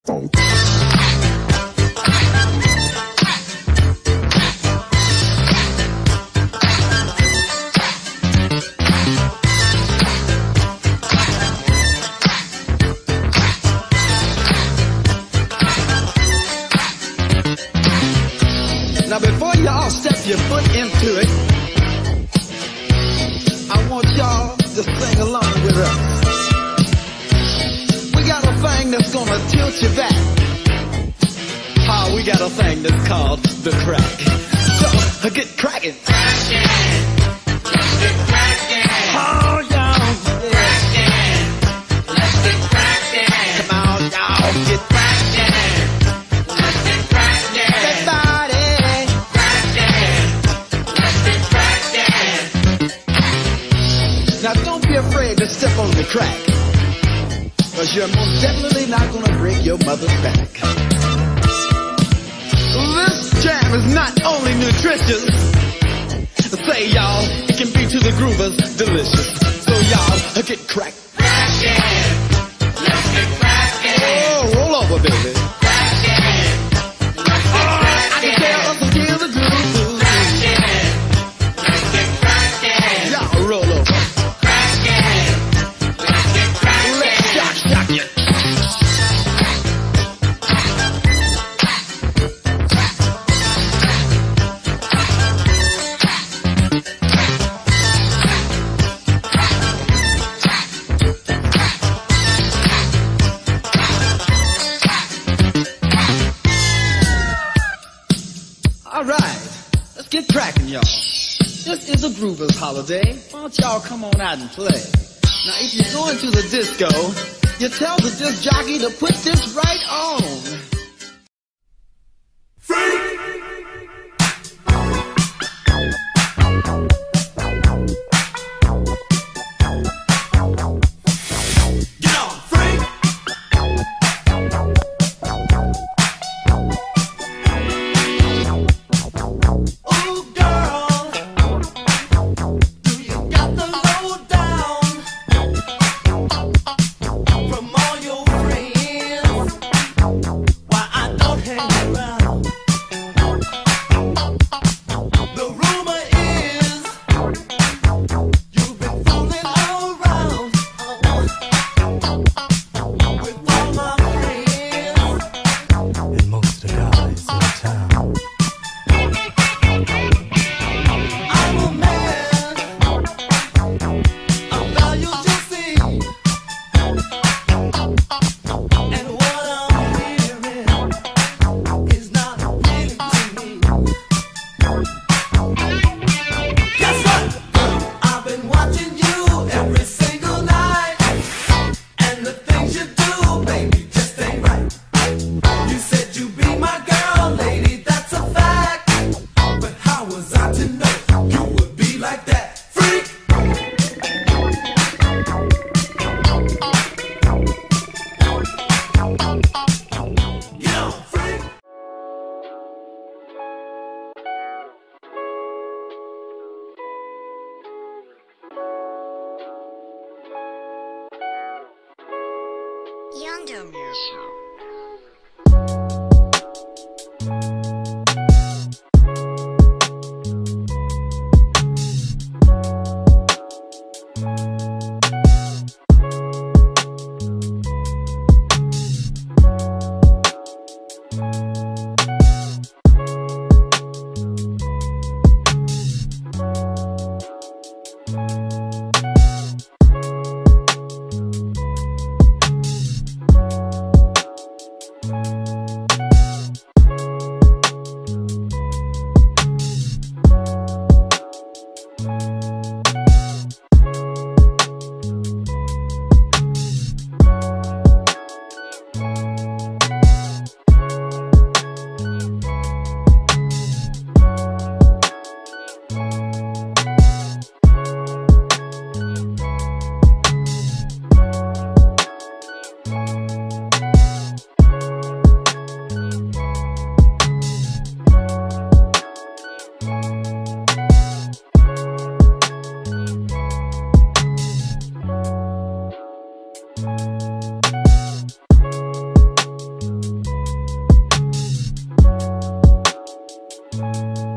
Now before y'all step your foot into it, I want y'all to sing along with us. We got a thing that's gonna tilt you back. Oh, we got a thing that's called the crack. So, get cracking. Crackin', let's get crackin'. Oh, y'all. Crackin', let's get crackin'. Come on, y'all. Get crackin', let's get crackin'. everybody. Now don't be afraid to step on the crack, cause you're most definitely not gonna break your mother's back. This jam is not only nutritious, say y'all, it can be to the groovers delicious. So y'all, get cracked. Crackin', let's get crackin'. Oh, roll over, baby. Crackin', let's get crackin'. I can tell us to feel the groove. Crackin', let's get crackin'. Y'all roll over. Let's shock you. All right, let's get cracking, y'all. This is a Groovers holiday. Why don't y'all come on out and play? Now, if you're going to the disco, you tell the disc jockey to put this right on. Younger music. Music.